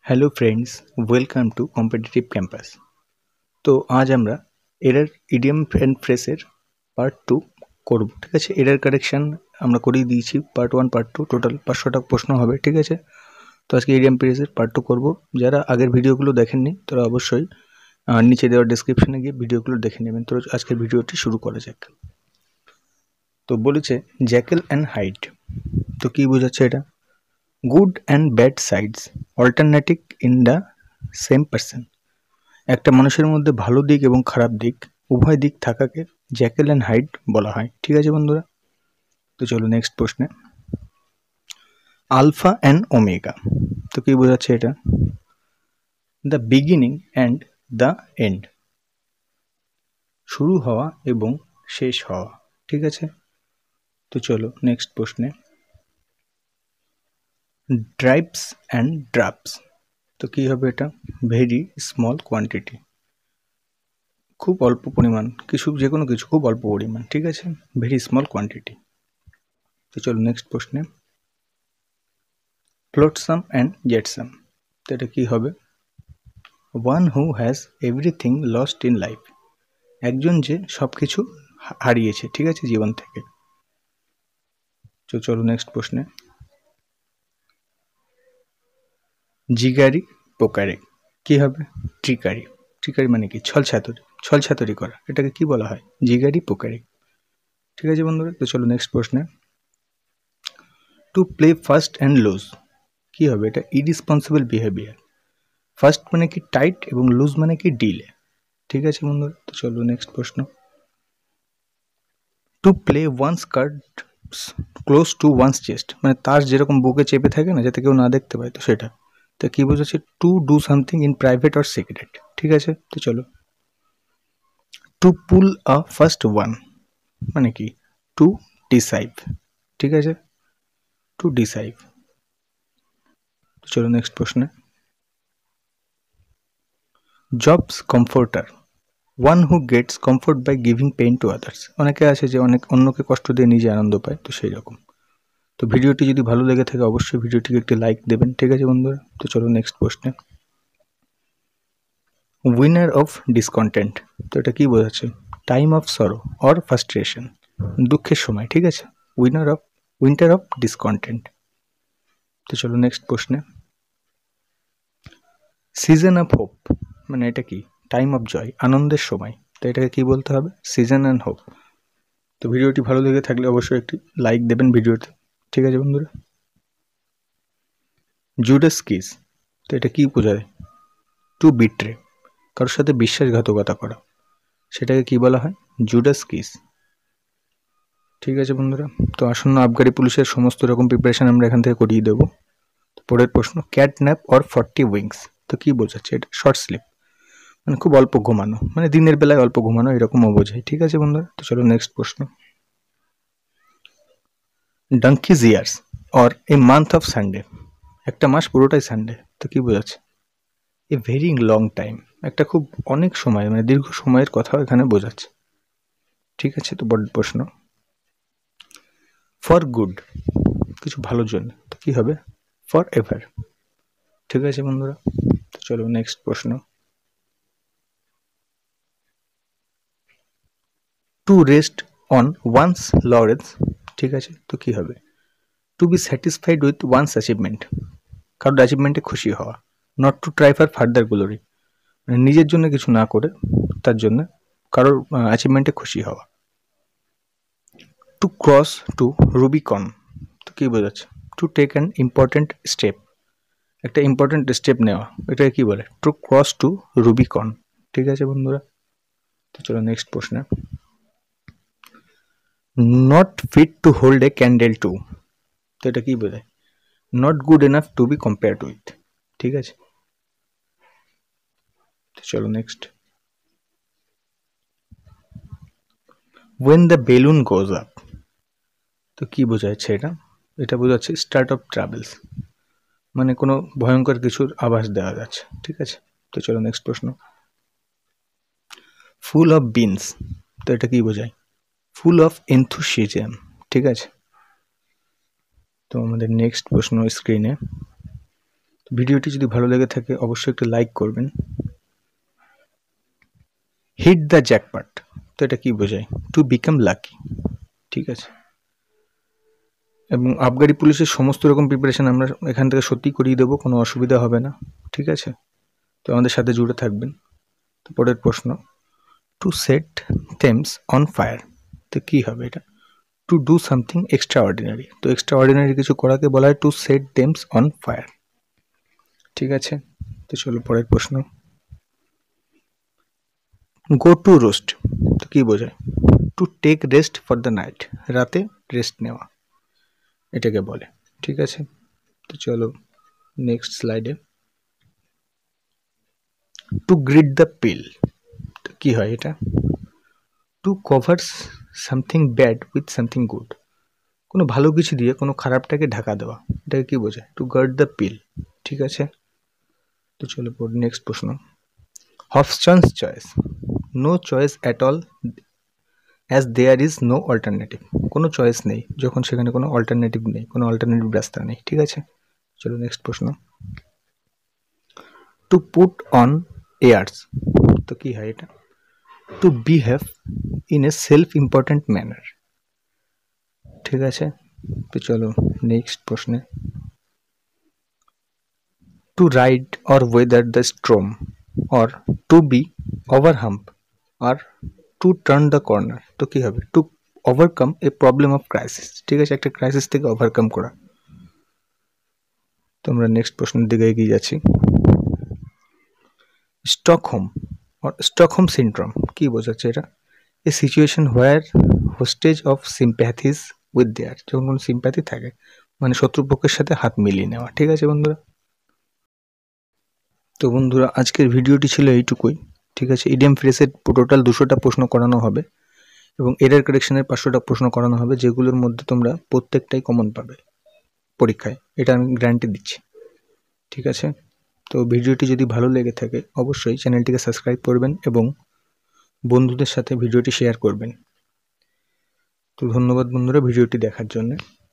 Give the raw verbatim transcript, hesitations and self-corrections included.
Hello friends, welcome to competitive campus. তো আজ আমরা এরার ইডিয়াম অ্যান্ড ফ্রেসের পার্ট টু করব। ঠিক আছে, এরার কারেকশান আমরা করিয়ে দিয়েছি part one part two, total পাঁচশোটা প্রশ্ন হবে। ঠিক আছে, তো আজকে ইডিয়াম ফ্রেসের পার্ট টু করবো। যারা আগের ভিডিওগুলো দেখেননি তারা অবশ্যই নিচে দেওয়ার ডিসক্রিপশানে গিয়ে ভিডিওগুলো দেখে নেবেন। তো আজকের ভিডিওটি শুরু করা যাক। তো বলেছে জ্যাকেল অ্যান্ড হাইড। তো কী বোঝাচ্ছে এটা? Good and bad sides alternative in the same person. একটা মানুষের মধ্যে ভালো দিক এবং খারাপ দিক উভয় দিক থাকাকে জ্যাকেল অ্যান্ড হাইড বলা হয়। ঠিক আছে বন্ধুরা, তো চলো নেক্সট প্রশ্নে। আলফা অ্যান্ড ওমেগা, তো কি বোঝাচ্ছে এটা? The beginning and the end, শুরু হওয়া এবং শেষ হওয়া। ঠিক আছে, তো চলো নেক্সট প্রশ্নে। ড্রাইভস অ্যান্ড ড্রাপস, তো কী হবে এটা? ভেরি স্মল কোয়ান্টিটি, খুব অল্প পরিমাণ, কিছু যে কোনো কিছু খুব অল্প পরিমাণ। ঠিক আছে, ভেরি স্মল কোয়ান্টিটি। তো চলো নেক্সট প্রশ্নে। ফ্লোটসাম অ্যান্ড জেটসাম, তো এটা কী হবে? One who has everything lost in life, একজন যে সব কিছু হারিয়েছে। ঠিক আছে, জীবন থেকে। তো চলো নেক্সট প্রশ্নে। জিগারি পোকারে, কী হবে? ট্রিকারি। ট্রিকারি মানে কি? ছল ছাতুরি, ছল ছাতুরি করা, এটাকে কি বলা হয়? জিগারি পোকারি। ঠিক আছে বন্ধুরা, তো চলো নেক্সট প্রশ্নে। To play fast and loose, কী হবে এটা? Irresponsible behaviour. ফার্স্ট মানে কি টাইট এবং লুজ মানে কি ডিলে। ঠিক আছে বন্ধুরা, তো চলো নেক্সট প্রশ্ন। To play one's cards close to one's chest, মানে তার যেরকম বুকে চেপে থাকে না, যাতে কেউ না দেখতে পায়, তো সেটা। তো কী বোঝাচ্ছে? To do something in private or secret. ঠিক আছে, তো চলো। To pull a fast one মানে কি? To deceive. ঠিক আছে, টু ডিসাইভ। তো চলো নেক্সট প্রশ্নে। Job's comforter, one who gets comfort by giving pain to others. অনেকে আছে যে অনেক অন্যকে কষ্ট দিয়ে নিজে আনন্দ পায়, তো সেই রকম। তো ভিডিওটি যদি ভালো লেগে থাকে অবশ্যই ভিডিওটিকে একটি লাইক দেবেন। ঠিক আছে বন্ধুরা, তো চলো নেক্সট প্রশ্নে। উইনার অফ ডিসকন্টেন্ট, তো এটা কী বোঝাচ্ছে? Time of sorrow or frustration, দুঃখের সময়। ঠিক আছে, winner of winter of discontent. তো চলো নেক্সট প্রশ্নে। সিজন অফ হোপ, মানে এটা কি? টাইম অফ জয়, আনন্দের সময়। তো এটাকে কি বলতে হবে? Season and hope. তো ভিডিওটি ভালো লেগে থাকলে অবশ্যই একটি লাইক দেবেন ভিডিওতে। ঠিক আছে বন্ধুরা। জুডাস কিস, তো এটা কি বোঝায়? টু বিট্রে, কারোর সাথে বিশ্বাসঘাতকতা করা, সেটাকে কি বলা হয়? Judas kiss. ঠিক আছে বন্ধুরা, তো আসন্ন আবগারি পুলিশের সমস্ত রকম প্রিপারেশন আমরা এখান থেকে করিয়ে দেবো। পরের প্রশ্ন। Cat nap or forty winks, তো কি বোঝাচ্ছে এটা? শর্ট স্লিপ, মানে খুব অল্প ঘুমানো, মানে দিনের বেলায় অল্প ঘুমানো, এরকমও বোঝায়। ঠিক আছে বন্ধুরা, তো চলো নেক্সট প্রশ্ন। Donkey's years or a month of Sunday, একটা মাস পুরোটাই সানডে, তো কি বোঝাচ্ছে? এ ভেরি লং টাইম, একটা খুব অনেক সময়, মানে দীর্ঘ সময়ের কথাও এখানে বোঝাচ্ছে। ঠিক আছে, তো বড় প্রশ্ন। ফর গুড, কিছু ভালোর জন্য, তো কি হবে? For ever. ঠিক আছে বন্ধুরা, তো চলো নেক্সট প্রশ্ন। To rest on one's laurels, ঠিক আছে, তো কি হবে? To be satisfied with one's achievement, কারোর অ্যাচিভমেন্টে খুশি হওয়া। Not to try for further glory, মানে নিজের জন্য কিছু না করে তার জন্য কারোর অ্যাচিভমেন্টে খুশি হওয়া। টু ক্রস টু রুবিকন, তো কী বোঝাচ্ছে? To take an important step, একটা ইম্পর্টেন্ট স্টেপ নেওয়া, এটাকে কী বলে? To cross to Rubicon. ঠিক আছে বন্ধুরা, তো চলো নেক্সট প্রশ্নে। Not fit to hold a candle to, তো এটা কী বোঝায়? Not good enough to be compared with. ঠিক আছে, তো চলো next. When the balloon goes up, তো কী বোঝাচ্ছে এটা? এটা বোঝাচ্ছে স্টার্ট অফ ট্রাভেলস, মানে কোনো ভয়ঙ্কর কিছুর আভাস দেওয়া যাচ্ছে। ঠিক আছে, তো চলো নেক্সট প্রশ্ন। ফুল অফ বিনস, তো এটা কী বোঝায়? Full of enthusiasm. ঠিক আছে, তো আমাদের নেক্সট প্রশ্ন স্ক্রিনে। ভিডিওটি যদি ভালো লেগে থাকে অবশ্যই একটু লাইক করবেন। হিট দ্য জ্যাকপট, তো এটা কি বোঝায়? টু বিকাম লাকি, ঠিক আছে। এবং আবগারি পুলিশের সমস্ত রকম প্রিপারেশন আমরা এখান থেকে সত্যি করিয়ে দেবো, কোনো অসুবিধা হবে না, ঠিক আছে। তো আমাদের সাথে জুড়ে থাকবেন। তো পরের প্রশ্ন, to set Thames on fire, তো কী হবে এটা? To do something extra ordinary, তো এক্সট্রা অর্ডিনারি কিছু করাকে বলা হয় to set Thames on fire, ঠিক আছে। তো চলো পরের প্রশ্ন, গো টু রোস্ট, তো কী বোঝায়? To take rest for the night, রাতে রেস্ট নেওয়া এটাকে বলে, ঠিক আছে। তো চলো নেক্সট স্লাইডে, টু গ্রিড দ্য পিল, তো কী হয় এটা? To cover something bad with something good, কোনো ভালো কিছু দিয়ে কোনো খারাপটাকে ঢাকা দেওয়া, এটাকে কী বোঝায়? টু গার্ড দ্য পিল, ঠিক আছে। তো চলো পড়ি নেক্সট প্রশ্ন, Hobson's choice, no choice at all as there is no alternative, কোনো চয়েস নেই যখন সেখানে কোনো অল্টারনেটিভ নেই, কোনো অল্টারনেটিভ রাস্তা নেই, ঠিক আছে। চলো নেক্সট প্রশ্ন, টু পুট অন এয়ার্স, তো কী হয় এটা? To behave in a self important manner, ঠিক আছে। তো চলো নেক্সট প্রশ্নে, to ride or weather the storm, or to be over hump, আর টু টার্ন দ্য কর্নার, তো কী হবে? To overcome a problem of crisis, ঠিক আছে, একটা ক্রাইসিস থেকে ওভারকাম করা। তো আমরা নেক্সট প্রশ্নের দিকে এগিয়ে যাচ্ছি, স্টকহোম অর স্টকহোম সিনড্রোম, কী বোঝাচ্ছে এটা? A situation where hostage of sympathies with their, যখন কোনো সিম্প্যাথি থাকে মানে শত্রুপক্ষের সাথে হাত মিলিয়ে নেওয়া, ঠিক আছে বন্ধুরা। তো বন্ধুরা আজকের ভিডিওটি ছিল এইটুকুই, ঠিক আছে। ইডিএম ফ্রেসের টোটাল দুশোটা প্রশ্ন করানো হবে এবং এরর কারেকশনের পাঁচশোটা প্রশ্ন করানো হবে, যেগুলোর মধ্যে তোমরা প্রত্যেকটাই কমন পাবে পরীক্ষায়, এটা আমি গ্যারান্টি দিচ্ছি, ঠিক আছে। তো ভিডিওটি যদি ভালো লেগে থাকে অবশ্যই চ্যানেলটিকে সাবস্ক্রাইব করবেন এবং বন্ধুদের সাথে ভিডিওটি শেয়ার করবেন। তো ধন্যবাদ বন্ধুরা ভিডিওটি দেখার জন্য।